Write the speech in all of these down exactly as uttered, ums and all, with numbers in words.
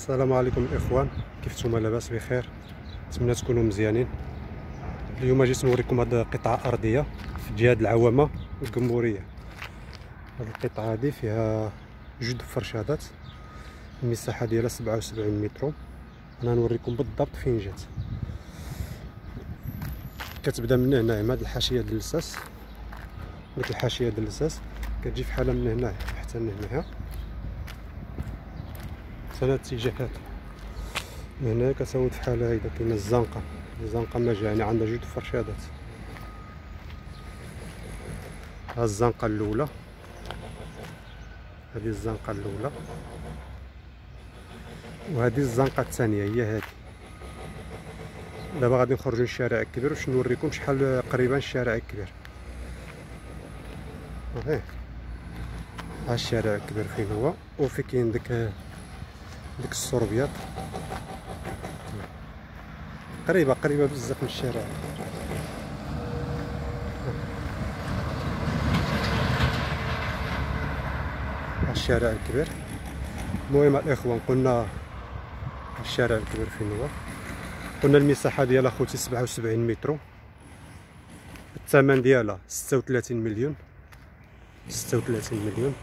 السلام عليكم الاخوان، كيف نتوما؟ لاباس بخير؟ نتمنى تكونوا مزيانين. اليوم جيت نوريكم هاد قطعه ارضيه في جهه العوامه الجمهوريه. هاد القطعه هادي فيها جوج فرشادات، المساحه ديالها سبعة وسبعين متر. انا نوريكم بالضبط فين جات. كتبدا من هنا مع هاد الحاشيه ديال اللساس، ديك الحاشيه ديال اللساس كتجي فحالها من هنا حتى لهنايا، ثلاث اتجاهات. من هنا كتعود فحال هيدا كاينه الزنقه، الزنقه مجاني عندها جوج فرشادات. ها الزنقه الاولى، هذه الزنقه الاولى، وهذه الزنقه الثانيه هي هذه. دابا غادي نخرجوا للشارع الكبير باش نوريكم شحال قريبا الشارع الكبير. ها ها الشارع الكبير فين هو، وفي كاين ديك ديك السوربيات قريبه قريبه بزاف من الشارع. الشارع الكبير. المهم الاخوان، قلنا الشارع الكبير فين هو. قلنا المساحه ديالها خوتي سبعة وسبعين متر، الثمن ديالها ستة وثلاثين مليون. ستة وثلاثين مليون.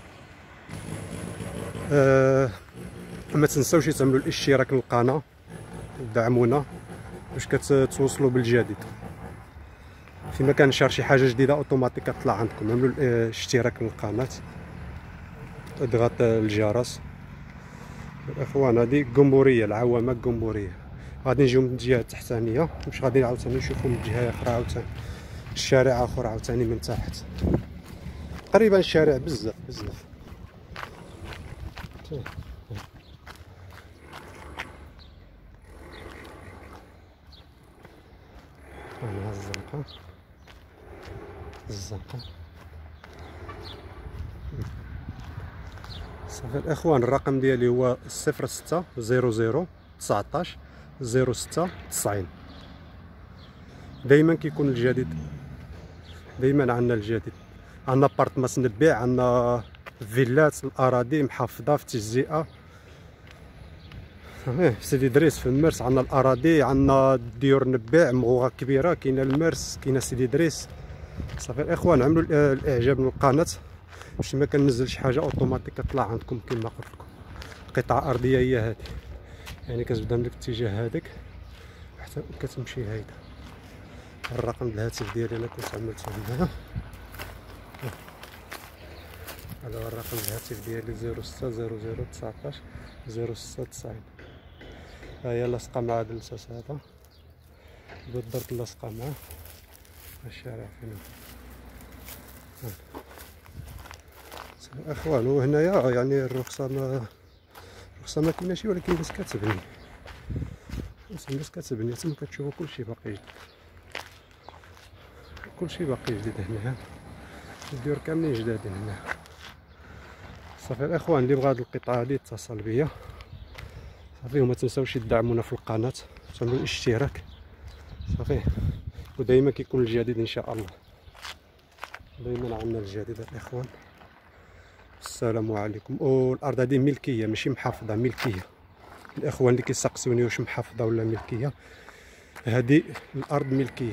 أه ما تنساوش تعملوا الاشتراك للقناه ودعمونا باش كتوصلوا بالجديد. فيما كنشر شي حاجه جديده اوتوماتيك كتطلع عندكم. عملوا الاشتراك للقناه، اضغط الجرس. الاخوان هذه الجمهوريه، العوامه الجمهوريه. غادي نجيو من الجهه التحتانيه، مش غادي عاوتاني نشوفوا من الجهه اخرى عاوتاني الشارع اخر عاوتاني من تحت. تقريبا الشارع بزاف بزاف. هنا الزنقه، الزنقه. صافي الاخوان، الرقم ديالي هو صفر ستة زيرو زيرو تسعطاش زيرو ستة تسعين. دائما كيكون الجديد، دائما عندنا الجديد. عندنا بارتماس نبيع، عندنا فيلات، الاراضي محافظه في تجزئه. في سيدي دريس في المرس عندنا الاراضي، عندنا الديور نبيع مغوغه كبيره، كاينه المرس، كاينه سيدي دريس. صافي الاخوان، عملوا الاعجاب للقناه باش ما كننزل شي حاجه اوتوماتيك كطلع عندكم. كما قلت لكم قطعه ارضيه هي هذه، يعني كتبدا من الاتجاه هذاك حتى كتمشي هيدا. الرقم الهاتف ديالي انا كنت عملته هنا، هذا هو الرقم الهاتف ديالي زيرو ستة زيرو زيرو تسعطاش زيرو ستة تسعين. ها هي لاصقه مع هذا اللصاص هذا بالضبط، لاصقه معاه. الشارع فين هو اخوان. وهنايا يعني الرخصه ما الرخصه ما كايناش، ولكن الناس كتبني، الناس كتبني تما كتشوفوا كلشي باقي جديد، كلشي باقي جديد هنا. الديور كاملين جدادين هنا. صافي الاخوان، اللي بغى هاد القطعه هادي يتصل بيا. صافي، وما تنساوش تدعمونا في القناه، تعملوا الاشتراك. صافي، ودائما كيكون الجديد ان شاء الله. دائما عندنا الجديد الاخوان. السلام عليكم. والارض هذه ملكيه ماشي محافظه، ملكيه. الاخوان اللي كيسقسوني واش محافظه ولا ملكيه، هذه الارض ملكيه.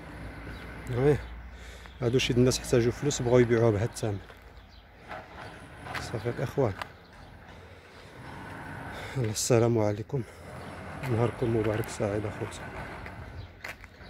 هادو شي الناس احتاجوا فلوس بغاو يبيعوها بهذا الثمن. صافي الاخوان، السلام عليكم، نهاركم مبارك، سعيد اخوتي.